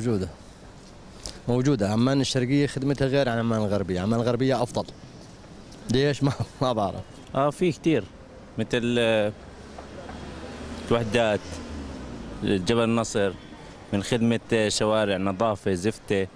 موجودة. عمان الشرقية خدمتها غير عن عمان الغربية. عمان الغربية أفضل. ليش؟ ما بعرف. في كتير، مثل الوحدات، جبل النصر، من خدمة شوارع، نظافة، زفتة.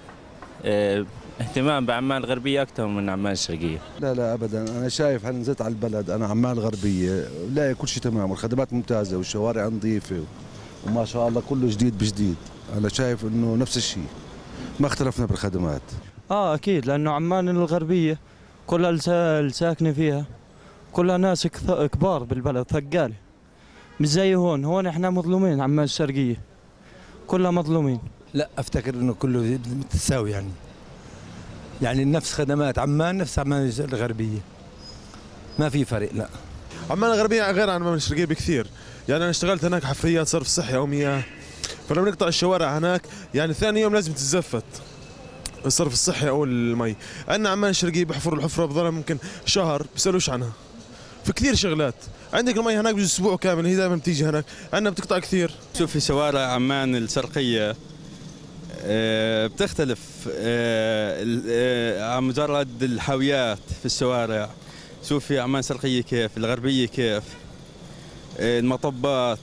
اهتمام بعمان الغربية أكثر من عمان الشرقية. لا أبدا، أنا شايف هل نزلت على البلد أنا عمان الغربية لا كل شيء تمام، والخدمات ممتازة والشوارع نظيفة وما شاء الله كله جديد بجديد. أنا شايف إنه نفس الشيء، ما اختلفنا بالخدمات. أكيد، لأنه عمان الغربية كل الساكنة فيها كلها ناس كبار بالبلد، ثقالة، مش زي هون احنا مظلومين. عمان الشرقية كلها مظلومين. لا افتكر انه كله متساوي، يعني نفس خدمات عمان نفس عمان الغربيه، ما في فرق. لا عمان الغربيه غير عن عمان الشرقيه بكثير. يعني انا اشتغلت هناك حفريات صرف صحي او مياه، فلما نقطع الشوارع هناك يعني ثاني يوم لازم تتزفت الصرف الصحي او المي. عندنا عمان الشرقيه بحفروا الحفره بضلها ممكن شهر بيسالوش عنها. في كثير شغلات. عندك المي هناك بيجي اسبوع كامل، هي دائما بتيجي هناك، عندنا بتقطع كثير. شوفي شوارع عمان الشرقيه بتختلف عن مجرد الحاويات في الشوارع. شوفي عمان الشرقيه كيف، الغربيه كيف، المطبات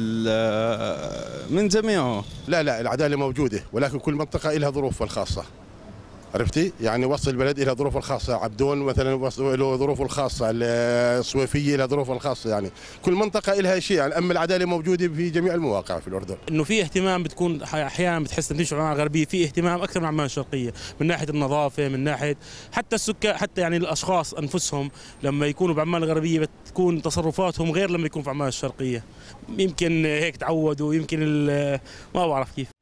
من جميعه. لا العداله موجوده، ولكن كل منطقه لها ظروفها الخاصه. عرفتي؟ يعني وسط البلد لها ظروفها الخاصه، عبدون مثلا له ظروفه الخاصه، الصويفيه لها ظروفها الخاصه، يعني كل منطقه لها شيء. يعني اما العداله موجوده في جميع المواقع في الاردن. انه في اهتمام، بتكون احيانا بتحس تمشي عمان الغربيه في اهتمام اكثر من عمان الشرقيه، من ناحيه النظافه، من ناحيه حتى السكان، حتى يعني الاشخاص انفسهم لما يكونوا بعمان الغربيه بتكون تصرفاتهم غير لما يكونوا في عمان الشرقيه. يمكن هيك تعودوا، يمكن ما بعرف كيف.